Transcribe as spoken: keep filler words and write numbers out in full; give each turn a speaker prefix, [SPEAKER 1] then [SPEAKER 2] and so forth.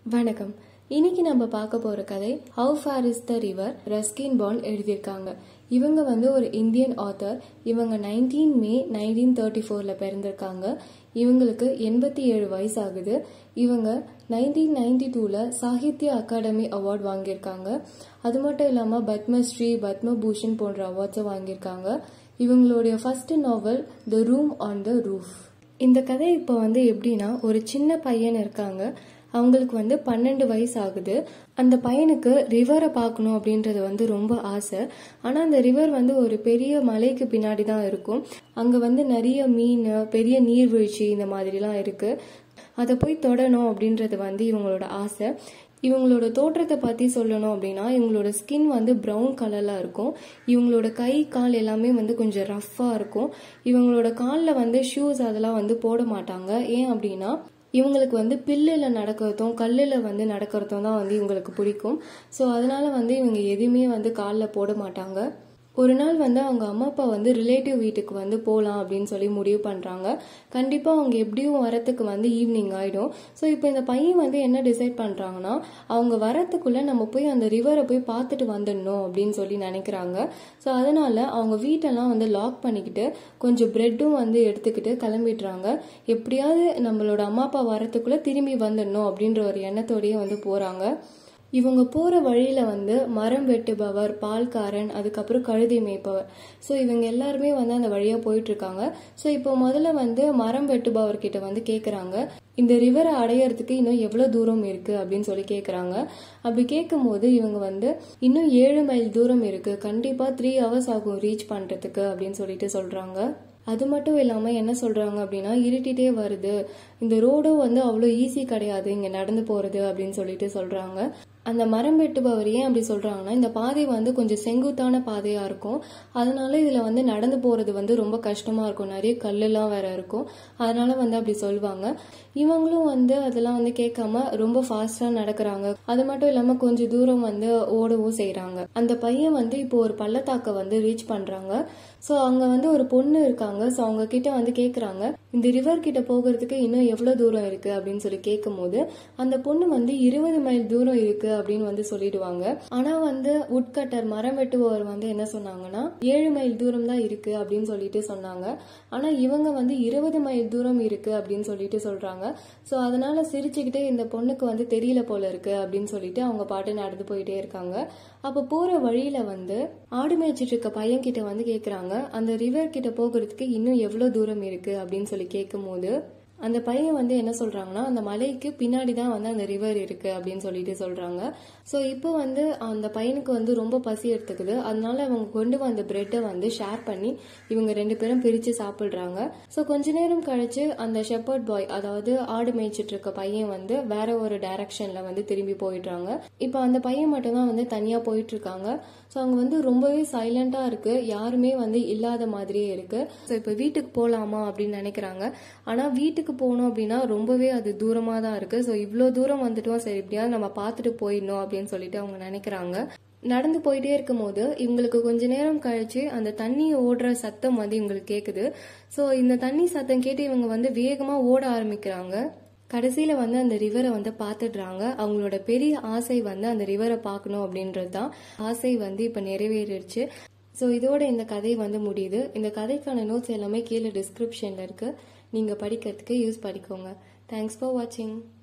[SPEAKER 1] வணக்கம். இன்னைக்கு நம்ம பார்க்க போற கதை How Far is the River Ruskin Bond எழுதியிருக்காங்க. இவங்க வந்து ஒரு இந்தியன் ஆத்தர். இவங்க நைன்டீன் மே நைன்டீன் தேர்ட்டி ஃபோர்ல பிறந்திருக்காங்க. இவங்களுக்கு எண்பத்தி ஏழு வயசு ஆகுது. இவங்க நைன்டீன் நைன்டி டூல சாகித்ய அகாடமி அவார்ட் வாங்கியிருக்காங்க. அது மட்டும் இல்லாம பத்மஸ்ரீ, பத்மபூஷன் போன்ற அவார்ட்ஸை வாங்கியிருக்காங்க. இவங்களுடைய first novel the room on the roof. இந்த கதை இப்போ வந்து எப்படின்னா, ஒரு சின்ன பையன் இருக்காங்க. அவங்களுக்கு வந்து பன்னெண்டு வயசு ஆகுது. அந்த பையனுக்கு ரிவரை பார்க்கணும் அப்படின்றது வந்து ரொம்ப ஆசை. ஆனா அந்த ரிவர் வந்து ஒரு பெரிய மலைக்கு பின்னாடி தான் இருக்கும். அங்க வந்து நிறைய மீன், பெரிய நீர்வீழ்ச்சி இந்த மாதிரிலாம் இருக்கு. அதை போய் தொடணும் அப்படின்றது வந்து இவங்களோட ஆசை. இவங்களோட தோற்றத்தை பத்தி சொல்லணும் அப்படின்னா, இவங்களோட ஸ்கின் வந்து ப்ரௌன் கலர்ல இருக்கும். இவங்களோட கை கால் எல்லாமே வந்து கொஞ்சம் ரஃப்பா இருக்கும். இவங்களோட காலில் வந்து ஷூஸ் அதெல்லாம் வந்து போட மாட்டாங்க. ஏன் அப்படின்னா, இவங்களுக்கு வந்து பில்லுல நடக்கிறதும் கல்லுல வந்து நடக்கிறதும் தான் வந்து இவங்களுக்கு பிடிக்கும். ஸோ அதனால வந்து இவங்க எதுவுமே வந்து காலில் போட மாட்டாங்க. ஒரு நாள் வந்து அவங்க அம்மா அப்பா வந்து ரிலேட்டிவ் வீட்டுக்கு வந்து போகலாம் அப்படின்னு சொல்லி முடிவு பண்ணுறாங்க. கண்டிப்பாக அவங்க எப்படியும் வரத்துக்கு வந்து ஈவினிங் ஆகிடும். ஸோ இப்போ இந்த பையன் வந்து என்ன டிசைட் பண்ணுறாங்கன்னா, அவங்க வரத்துக்குள்ளே நம்ம போய் அந்த ரிவரை போய் பார்த்துட்டு வந்துடணும் அப்படின்னு சொல்லி நினைக்கிறாங்க. ஸோ அதனால அவங்க வீட்டெல்லாம் வந்து லாக் பண்ணிக்கிட்டு கொஞ்சம் பிரெட்டும் வந்து எடுத்துக்கிட்டு கிளம்பிடுறாங்க. எப்படியாவது நம்மளோட அம்மா அப்பா வரத்துக்குள்ளே திரும்பி வந்துடணும் அப்படின்ற ஒரு எண்ணத்தோடயே வந்து போகிறாங்க. இவங்க போற வழியில வந்து மரம் வெட்டுபவர், பால்காரன், அதுக்கப்புறம் கழுதை மேய்ப்பவர், ஸோ இவங்க எல்லாருமே வந்து அந்த வழியா போயிட்டு இருக்காங்க. ஸோ இப்போ முதல்ல வந்து மரம் வெட்டுபவர் கிட்ட வந்து கேக்குறாங்க, இந்த ரிவரை அடையறதுக்கு இன்னும் எவ்வளவு தூரம் இருக்கு அப்படின்னு சொல்லி கேக்குறாங்க. அப்படி கேட்கும் போது இவங்க வந்து இன்னும் ஏழு மைல் தூரம் இருக்கு, கண்டிப்பா த்ரீ ஹவர்ஸ் ஆகும் ரீச் பண்றதுக்கு அப்படின்னு சொல்லிட்டு சொல்றாங்க. அது மட்டும் இல்லாம என்ன சொல்றாங்க அப்படின்னா, இருட்டிட்டே வருது, இந்த ரோடும் வந்து அவ்வளோ ஈஸி கிடையாது இங்க நடந்து போறது அப்படின்னு சொல்லிட்டு சொல்றாங்க. அந்த மரம் வெட்டுபவர் ஏன் அப்படி சொல்றாங்கன்னா, இந்த பாதை வந்து கொஞ்சம் செங்குத்தான பாதையா இருக்கும். அதனால இதுல வந்து நடந்து போறது வந்து ரொம்ப கஷ்டமா இருக்கும். நிறைய கல்லெல்லாம் வேற இருக்கும். அதனால வந்து அப்படி சொல்லுவாங்க. இவங்களும் வந்து அதெல்லாம் வந்து கேட்காம ரொம்ப ஃபாஸ்டா நடக்கிறாங்க. அது மட்டும் இல்லாம கொஞ்சம் தூரம் வந்து ஓடவும் செய்யறாங்க. அந்த பையன் வந்து இப்போ ஒரு பள்ளத்தாக்க வந்து ரீச் பண்றாங்க. ஸோ அங்க வந்து ஒரு பொண்ணு இருக்காங்க. ஸோ அவங்க கிட்ட வந்து கேக்குறாங்க, இந்த ரிவர் கிட்ட போகிறதுக்கு இன்னும் எவ்வளவு தூரம் இருக்கு அப்படின்னு சொல்லி கேட்கும் போது அந்த பொண்ணு வந்து இருபது மைல் தூரம் இருக்கு அப்படின்னு வந்து சொல்லிடுவாங்க. ஆனா வந்து உட்கட்டர், மரம் வெட்டுபவர் வந்து என்ன சொன்னாங்கன்னா, ஏழு மைல் தூரம் தான் இருக்கு அப்படின்னு சொல்லிட்டு சொன்னாங்க. ஆனா இவங்க வந்து இருபது மைல் தூரம் இருக்கு அப்படின்னு சொல்லிட்டு சொல்றாங்க. ஸோ அதனால சிரிச்சுக்கிட்டே இந்த பொண்ணுக்கு வந்து தெரியல போல இருக்கு அப்படின்னு சொல்லிட்டு அவங்க பாட்டு நடந்து போயிட்டே இருக்காங்க. அப்ப போற வழியில வந்து ஆடு மேய்ச்சிட்டு இருக்க பையன் கிட்ட வந்து கேக்குறாங்க, அந்த ரிவர் கிட்ட போகிறதுக்கு இன்னும் எவ்வளவு தூரம் இருக்கு அப்படின்னு சொல்லி கேட்கும் போது அந்த பையன் வந்து என்ன சொல்றாங்கன்னா, அந்த மலைக்கு பின்னாடிதான் வந்து அந்த ரிவர் இருக்கு அப்படின்னு சொல்லிட்டு சொல்றாங்க. சோ இப்போ வந்து அந்த பையனுக்கு வந்து ரொம்ப பசி எடுத்துக்குது. அதனால அவங்க கொண்டு வந்த பிரெட்டை வந்து ஷேர் பண்ணி இவங்க ரெண்டு பேரும் பிரிச்சு சாப்பிடுறாங்க. சோ கொஞ்ச நேரம் கழிச்சு அந்த ஷெப்பர்ட் பாய், அதாவது ஆடு மேய்ச்சிட்டு இருக்க பையன் வந்து வேற ஒரு டைரக்ஷன்ல வந்து திரும்பி போயிடுறாங்க. இப்போ அந்த பையன் மட்டும்தான் வந்து தனியா போயிட்டு இருக்காங்க. ஸோ அங்கே வந்து ரொம்பவே சைலண்டா இருக்கு, யாருமே வந்து இல்லாத மாதிரியே இருக்கு. ஸோ இப்போ வீட்டுக்கு போகலாமா அப்படின்னு நினைக்கிறாங்க. ஆனால் வீட்டுக்கு போகணும் அப்படின்னா ரொம்பவே அது தூரமாக தான் இருக்கு. ஸோ இவ்வளோ தூரம் வந்துட்டோம், சரி எப்படியாவது நம்ம பார்த்துட்டு போயிடணும் அப்படின்னு சொல்லிட்டு அவங்க நினைக்கிறாங்க. நடந்து போயிட்டே இருக்கும் போது இவங்களுக்கு கொஞ்ச நேரம் கழிச்சு அந்த தண்ணி ஓடுற சத்தம் வந்து இவங்களுக்கு கேக்குது. ஸோ இந்த தண்ணி சத்தம் கேட்டு இவங்க வந்து வேகமா ஓட ஆரம்பிக்கிறாங்க. கடைசியில வந்து அந்த ரிவரை வந்து பாத்துடுறாங்க. அவங்களோட பெரிய ஆசை வந்து அந்த ரிவரை பார்க்கணும் அப்படின்றது தான். ஆசை வந்து இப்ப நிறைவேறிடுச்சு. ஸோ இதோட இந்த கதை வந்து முடியுது. இந்த கதைக்கான நோட்ஸ் எல்லாமே கீழே டிஸ்கிரிப்ஷன்ல இருக்கு, நீங்க படிக்கிறதுக்கு யூஸ் பண்ணிக்கோங்க. தேங்க்ஸ் ஃபார் வாட்சிங்.